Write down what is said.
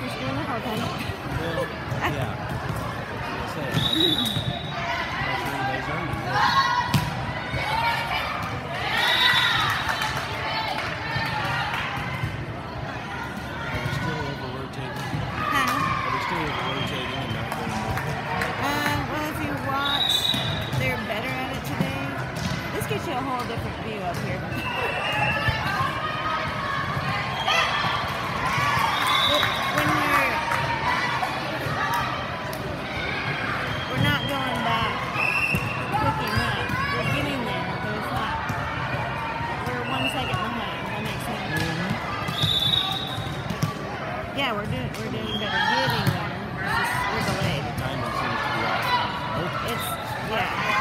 just doing a hard time. Well, yeah. Well, if you watch, they're better at it today. This gives you a whole different view up here. We're not going back quick enough. We're getting there, but it's not. We're 1 second behind. That makes sense. Yeah, we're doing better getting there. We're delayed. The timing seems to be off. It's, yeah.